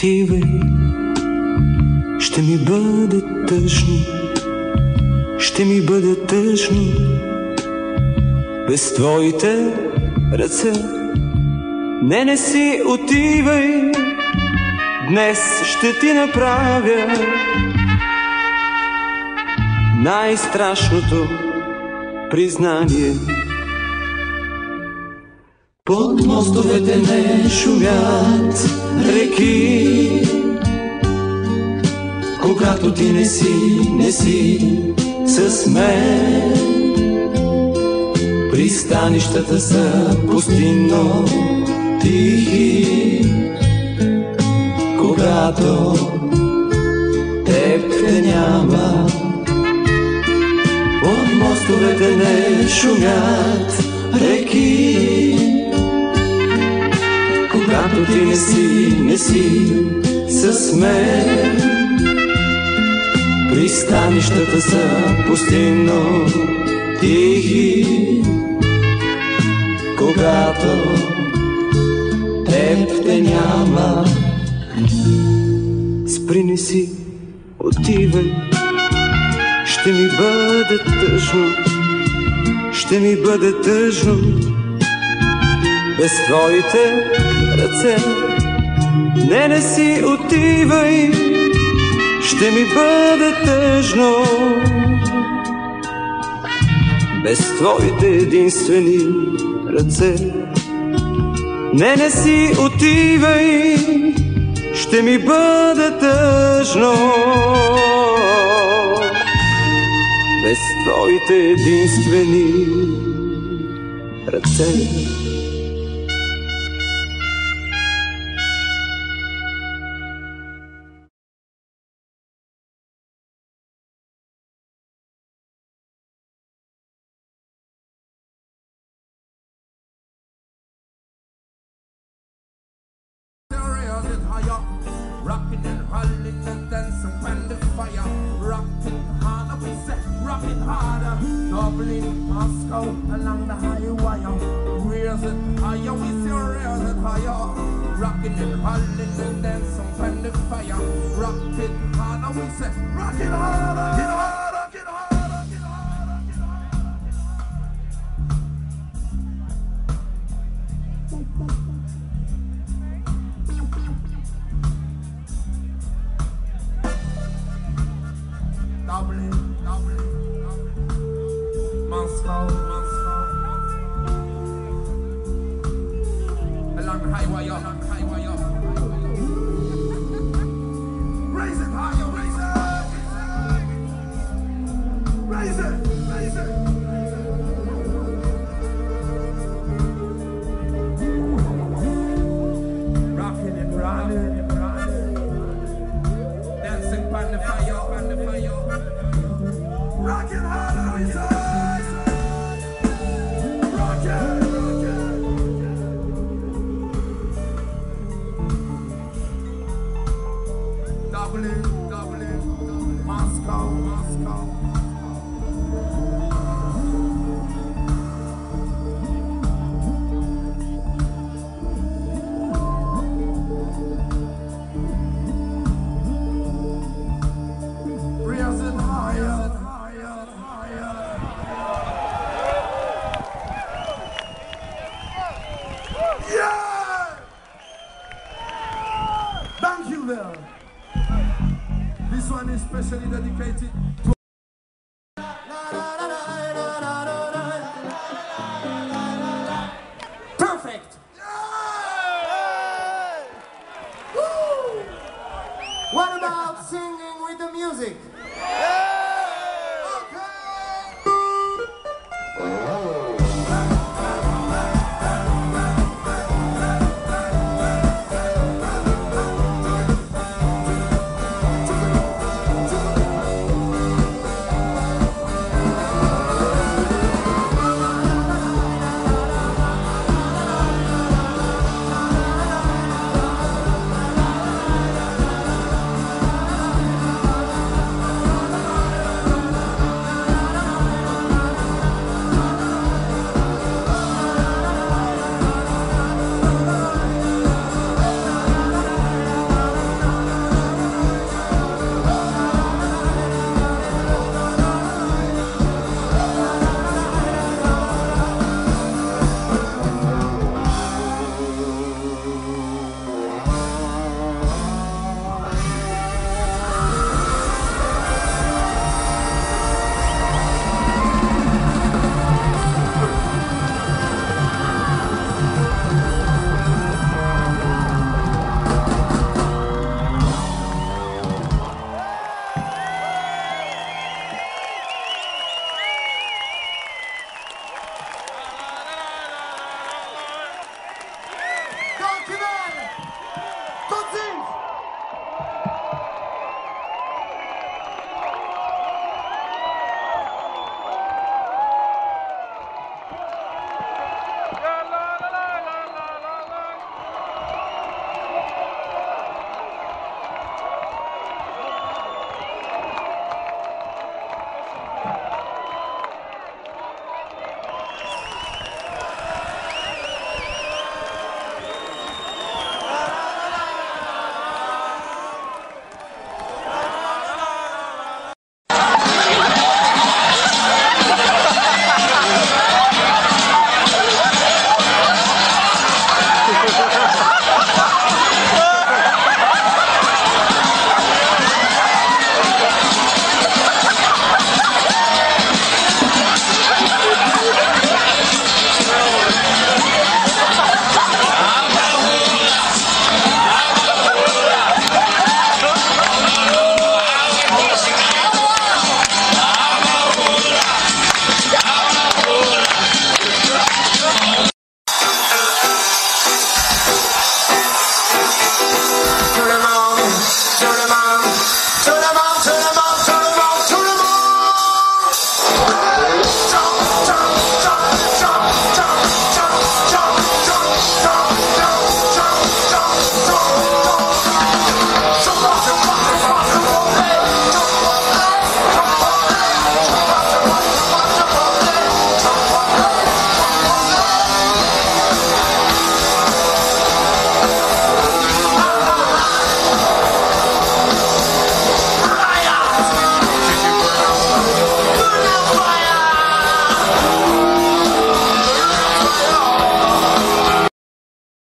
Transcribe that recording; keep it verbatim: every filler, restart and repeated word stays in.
отивай, ще ми бъде тъжно, ще ми бъде тъжно без твоите ръце. Не, не си отивай, днес ще ти направя най-страшното признание. Под мостовете не шумят реки, когато ти не си, не си с мен. Пристанищата са пустинно тихи, когато теб те няма. Под мостовете не шумят реки, когато ти не си, не си с мен. Пристанищата са пустинно тихи, когато теб те няма. Спри, не си отивай, ще ми бъде тъжно, ще ми бъде тъжно без твоите ръце. Не, не си отивай, ще ми бъде тъжно без твоите единствени ръце. Не, не си отивай, ще ми бъде тъжно без твоите единствени ръце. Rockin' and rollin' and dancing when the fire. Rockin' harder, we say, rockin' harder. Dublin, Moscow, along the high wire. Raise it higher, we say, raise it higher. Rockin' and rollin' and dancing when the fire. Rockin' harder, we say, rockin' harder, get harder, get harder, get harder, get harder. Dublin, Dublin, Dublin, Moscow, Moscow, along the highway, along the highway, raise it higher, raise it, raise it, raise it. Rocking and rolling and rolling, dancing by the fire, by the fire. Rockin' harder, we say. Rockin', rockin'. Dublin, Dublin, Moscow, Moscow. Raising higher. Thank you, Lil. This one is specially dedicated to perfect. Woo! What about singing with the music?